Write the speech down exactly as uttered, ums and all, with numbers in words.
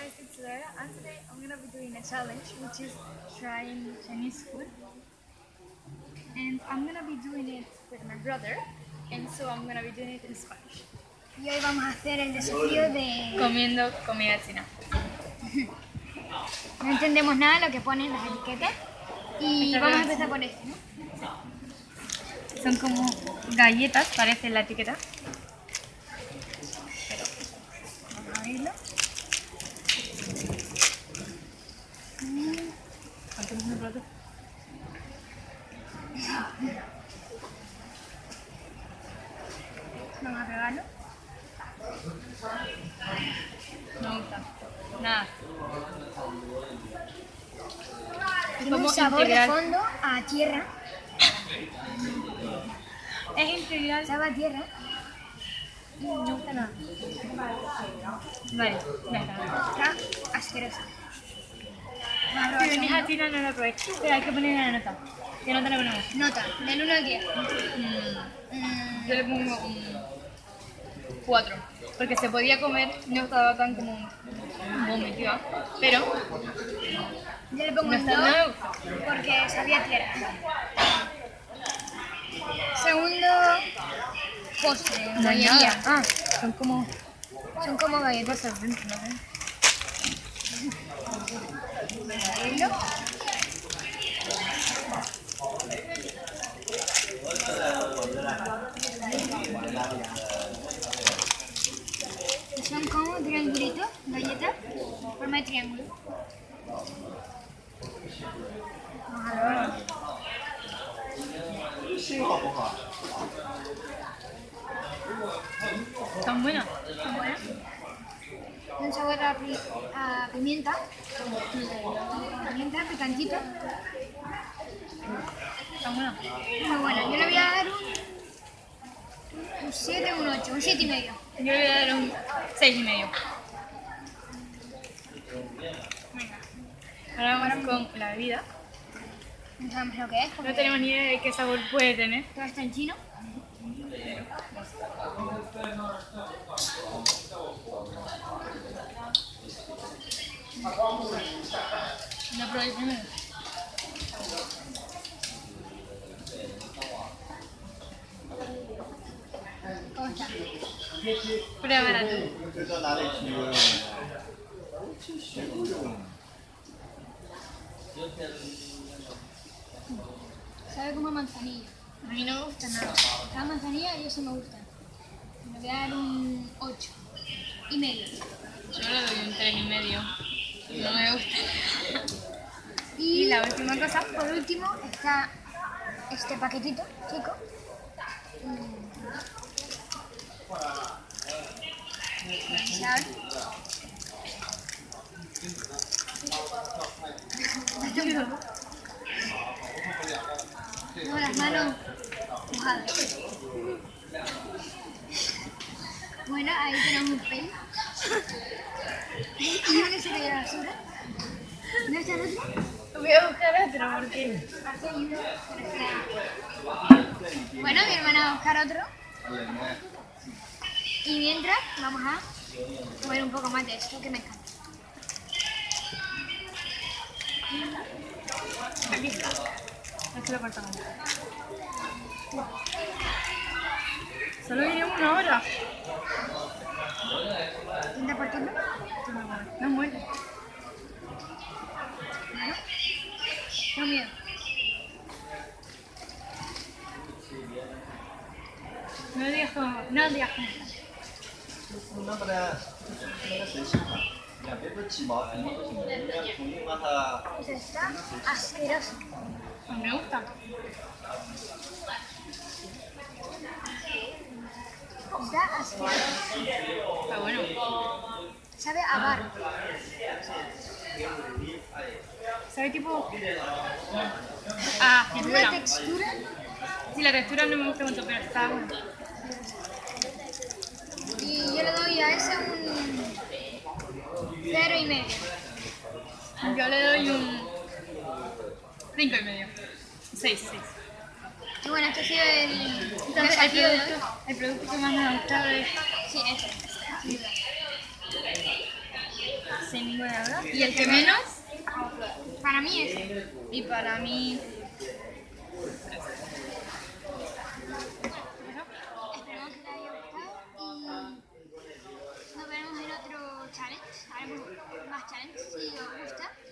guys, it's Laura, and today I'm gonna be doing a challenge which is trying Chinese food. And I'm gonna be doing it with my brother, and so I'm gonna be doing it in Spanish. Y hoy vamos a hacer el desafío de... Comiendo comida china. No entendemos nada de lo que ponen las etiquetas y Esta vamos a vez- empezar por este, ¿no? Son como galletas, parece la etiqueta. Pero vamos a abrirlo. ¿Cuánto es un plato? Vamos a probarlo. No me gusta. Nada. Tiene Como un sabor integral. de fondo a tierra. Es integral. Sabe a tierra. No me gusta nada. Vale, ya está. Está asqueroso. Vamos a Si probar el venís a segundo. China no lo probéis. Pero hay que poner la nota. ¿Qué nota le ponemos? Nota, del uno al diez. Mm, yo le pongo un cuatro. Porque se podía comer, no estaba tan como vomitiva. Pero Yo le pongo no un está nada. dos porque sabía a tierra. Segundo, postre, No hay bollería. nada. Ah, son como Son como galletas. cosas dentro, ¿no? Vamos a abrirlo. Son como triangulitos, galletas, forma de triángulo. Vamos a probarlo. Están buenas. Está buena. Un sabor a, pi- a pimienta. Pimienta, picantito. Están buenas. Muy buena. Yo le voy a dar un, un siete, un ocho, un siete y medio. Yo le voy a dar un seis y medio. Venga. Ahora vamos con la bebida. No sabemos lo que es porque No tenemos ni idea de qué sabor puede tener. todo está en chino. No probéis primero. ¿Cómo está? Pruébala tú. 这到哪里去游泳呀？去学游泳。 Sabe como a manzanilla. A mí no me gusta nada. Cada manzanilla y eso me gusta. Le voy a dar un ocho y medio. Yo le doy un tres y medio. No me gusta. Y, Y la última cosa. por último está este paquetito chico. Vamos a ver. Tengo las manos mojadas. Bueno, ahí tenemos un pelo. ¿Y dónde se cayó la basura? ¿No está el otro? Voy a buscar otro porque. Bueno, mi hermana va a buscar otro. Y mientras, vamos a comer un poco más de esto que me encanta. Aquí está. Aquí lo cortamos. Solo iremos una hora. ¿Intenta partirlo? No es bueno. Claro. Tengo miedo. No digas cómo. No digas cómo. 那不然那个谁喜欢？两边都鸡毛，肯定不行的。你要重新把它。 Pues está asqueroso. No me gusta. Está asqueroso. Está bueno. Sabe a bar. Sabe tipo. Ah, Una fritura. textura. Sí, la textura no me gusta mucho, pero está bueno. Y yo le doy a ese un cero y medio. Yo le doy un cinco y medio. seis, seis. Y bueno, este ha sido el Entonces, el desafío de hoy. producto, el producto que más me ha gustado es Sí, este. Sin duda. sin ninguna duda. Y el que menos, Para mí es. y para mí... Esperemos que te haya gustado y nos vemos en otro challenge. Haremos más challenges si os gusta.